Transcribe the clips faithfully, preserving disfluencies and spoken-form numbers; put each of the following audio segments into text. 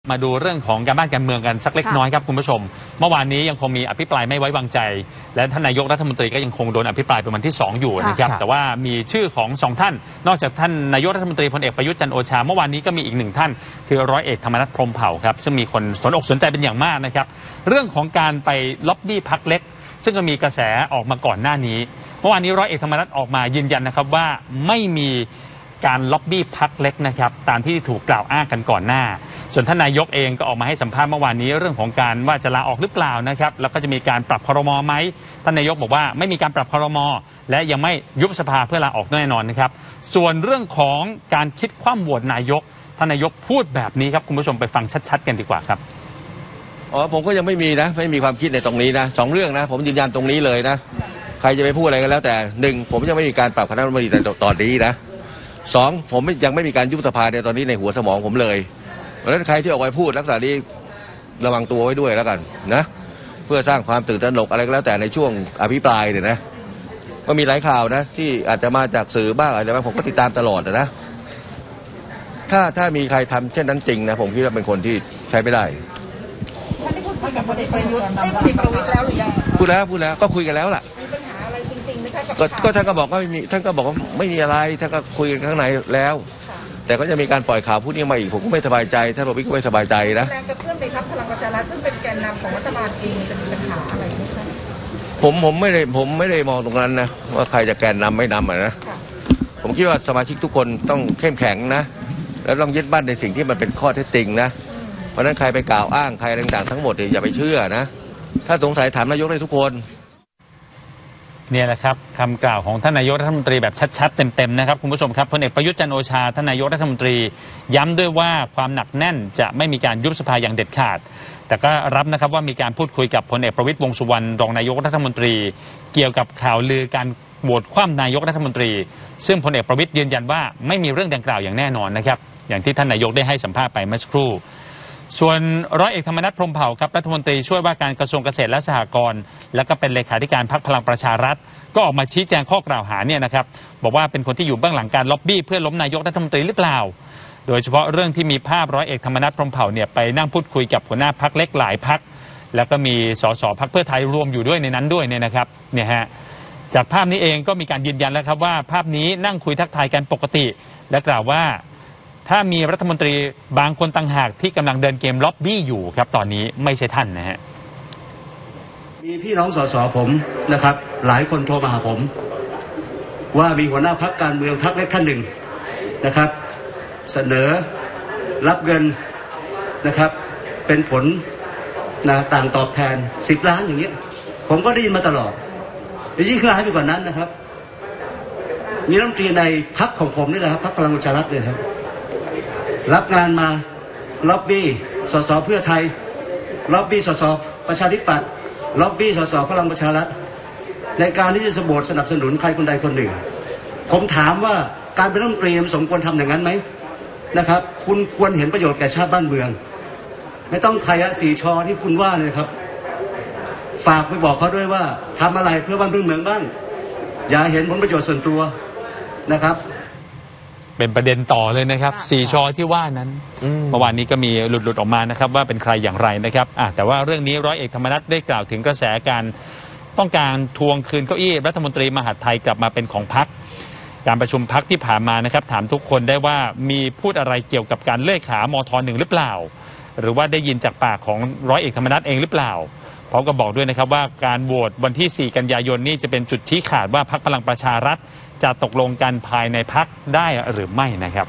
มาดูเรื่องของการบ้านการเมืองกันสักเล็กน้อยครับคุณผู้ชมเมื่อวานนี้ยังคงมีอภิปรายไม่ไว้วางใจและท่านนายกรัฐมนตรีก็ยังคงโดนอภิปรายเป็นวันที่สองอยู่นะครับแต่ว่ามีชื่อของสองท่านนอกจากท่านนายกรัฐมนตรีพลเอกประยุทธ์จันทร์โอชาเมื่อวานนี้ก็มีอีกหนึ่งท่านคือร้อยเอกธรรมนัสพรหมเผ่าครับซึ่งมีคนสนอกสนใจเป็นอย่างมากนะครับเรื่องของการไปล็อบบี้พรรคเล็กซึ่งก็มีกระแสออกมาก่อนหน้านี้เมื่อวานนี้ร้อยเอกธรรมนัสออกมายืนยันนะครับว่าไม่มีการล็อบบี้พรรคเล็กนะครับตามที่ถูกกล่าวอ้างกันก่อนหน้าส่วนท่านนายกเองก็ออกมาให้สัมภาษณ์เมื่อวานนี้เรื่องของการว่าจะลาออกหรือเปล่านะครับแล้วก็จะมีการปรับครม.ไหมท่านนายกบอกว่าไม่มีการปรับครม.และยังไม่ยุบสภาเพื่อลาออกแน่นอนนะครับส่วนเรื่องของการคิดคว่ำโหวตนายกท่านนายกพูดแบบนี้ครับคุณผู้ชมไปฟังชัดๆกันดีกว่าครับอ๋อผมก็ยังไม่มีนะไม่มีความคิดในตรงนี้นะสองเรื่องนะผมยืนยันตรงนี้เลยนะใครจะไปพูดอะไรก็แล้วแต่หนึ่งผมยังไม่มีการปรับคณะรัฐมนตรีในตอนนี้นะสองผมยังไม่มีการยุบสภาในตอนนี้ในหัวสมองผมเลยเพราะฉะนั้นใครที่ออกไปพูดลักษณะนี้ระวังตัวไว้ด้วยแล้วกันนะเพื่อสร้างความตื่นตระหนกอะไรก็แล้วแต่ในช่วงอภิปรายเนี่ยนะก็มีหลายข่าวนะที่อาจจะมาจากสื่อบ้างอะไรบ้างผมก็ติดตามตลอดนะถ้าถ้ามีใครทำเช่นนั้นจริงนะผมคิดว่าเป็นคนที่ใช้ไม่ได้ท่านได้พูดคุยกับพลเอกประยุทธ์ได้พลเอกประวิตรแล้วหรือยังพูดแล้วพูดแล้วก็คุยกันแล้วล่ะมีปัญหาอะไรจริงๆไหมคะก็ก็ท่านก็บอกว่าไม่มีท่านก็บอกว่าไม่มีอะไรท่านก็คุยกันข้างในแล้วแต่ก็จะมีการปล่อยข่าวพูดนี้มาอีกผมก็ไม่สบายใจท่านประวิตรก็ไม่สบายใจนะแรงกระเพื่อมในพรรคพลังประชารัฐซึ่งเป็นแกนนำของรัฐบาลเองจะมีปัญหาอะไรไหมคะผมผมไม่ได้ผมไม่ได้มองตรงนั้นนะว่าใครจะแกนนำไม่นำอ่ะนะผมคิดว่าสมาชิกทุกคนต้องเข้มแข็งนะแล้วต้องยึดมั่นในสิ่งที่มันเป็นข้อเท็จจริงนะเพราะฉะนั้นใครไปกล่าวอ้างใครต่างๆทั้งหมดอย่าไปเชื่อนะถ้าสงสัยถามนายกได้ทุกคนเนี่ยแหละครับคำกล่าวของท่านนายกรัฐมนตรีแบบชัดๆเต็มๆนะครับคุณผู้ชมครับพลเอกประยุทธ์จันทร์โอชาท่านนายกรัฐมนตรีย้ำด้วยว่าความหนักแน่นจะไม่มีการยุบสภาอย่างเด็ดขาดแต่ก็รับนะครับว่ามีการพูดคุยกับพลเอกประวิตรวงษ์สุวรรณรองนายกรัฐมนตรีเกี่ยวกับข่าวลือการโหวตคว่ำนายกรัฐมนตรีซึ่งพลเอกประวิตรยืนยันว่าไม่มีเรื่องดังกล่าวอย่างแน่นอนนะครับอย่างที่ท่านนายกได้ให้สัมภาษณ์ไปเมื่อสักครู่ส่วนร้อยเอกธรรมนัสพรหมเผ่าครับรัฐมนตรีช่วยว่าการกระทรวงเกษตรและสหกรณ์และก็เป็นเลขาธิการพรรคพลังประชารัฐก็ออกมาชี้แจงข้อกล่าวหาเนี่ยนะครับบอกว่าเป็นคนที่อยู่เบื้องหลังการล็อบบี้เพื่อล้มนายกรัฐมนตรีหรือเปล่าโดยเฉพาะเรื่องที่มีภาพร้อยเอกธรรมนัสพรหมเผ่าเนี่ยไปนั่งพูดคุยกับหัวหน้าพรรคเล็กหลายพรรคแล้วก็มีสสพรรคเพื่อไทยรวมอยู่ด้วยในนั้นด้วยเนี่ยนะครับเนี่ยฮะจากภาพนี้เองก็มีการยืนยันแล้วครับว่าภาพนี้นั่งคุยทักทายกันปกติและกล่าวว่าถ้ามีรัฐมนตรีบางคนต่างหากที่กำลังเดินเกมล็อบบี้อยู่ครับตอนนี้ไม่ใช่ท่านนะฮะมีพี่น้องสสผมนะครับหลายคนโทรมาหาผมว่ามีหัวหน้าพรรคการเมืองพรรคเล็กท่านหนึ่งนะครับเสนอรับเงินนะครับเป็นผลนะต่างตอบแทนสิบล้านอย่างเงี้ยผมก็ได้ยินมาตลอดและยิ่งร้ายไปกว่านั้นนะครับมีรัฐมนตรีในพรรคของผมนี่แหละครับพรรคพลังประชารัฐเนี่ยครับรับงานมาล็อบบี้สสเพื่อไทยล็อบบี้สสประชาธิปัตย์ล็อบบี้สสพลังประชารัฐในการที่จะสบสนับสนุนใครคนใดคนหนึ่งผมถามว่าการเป็นรัฐมนตรีสมควรทำอย่างนั้นไหมนะครับคุณควรเห็นประโยชน์แก่ชาติบ้านเมืองไม่ต้องใครอะสีชอที่คุณว่าเลยครับฝากไปบอกเขาด้วยว่าทำอะไรเพื่อบ้านเมืองบ้างอย่าเห็นผลประโยชน์ส่วนตัวนะครับเป็นประเด็นต่อเลยนะครับสี่ชอที่ว่านั้นเมื่อวานนี้ก็มีหลุดๆออกมานะครับว่าเป็นใครอย่างไรนะครับแต่ว่าเรื่องนี้ร้อยเอกธรรมนัสได้กล่าวถึงกระแสการต้องการทวงคืนเก้าอี้รัฐมนตรีมหาดไทยกลับมาเป็นของพรรคการประชุมพรรคที่ผ่านมานะครับถามทุกคนได้ว่ามีพูดอะไรเกี่ยวกับการเลื่อยขามท.หนึ่งหรือเปล่าหรือว่าได้ยินจากปากของร้อยเอกธรรมนัสเองหรือเปล่าพร้อมกับบอกด้วยนะครับว่าการโหวตวันที่สี่กันยายนนี้จะเป็นจุดชี้ขาดว่าพรรคพลังประชารัฐจะตกลงกันภายในพรรคได้หรือไม่นะครับ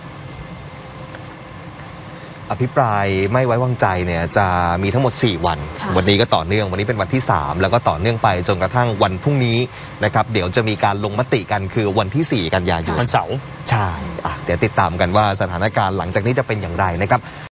อภิปรายไม่ไว้วางใจเนี่ยจะมีทั้งหมดสี่วันวันนี้ก็ต่อเนื่องวันนี้เป็นวันที่สามแล้วก็ต่อเนื่องไปจนกระทั่งวันพรุ่งนี้นะครับเดี๋ยวจะมีการลงมติกันคือวันที่สี่กันยายนวันเสาร์ใช่เดี๋ยวติดตามกันว่าสถานการณ์หลังจากนี้จะเป็นอย่างไรนะครับ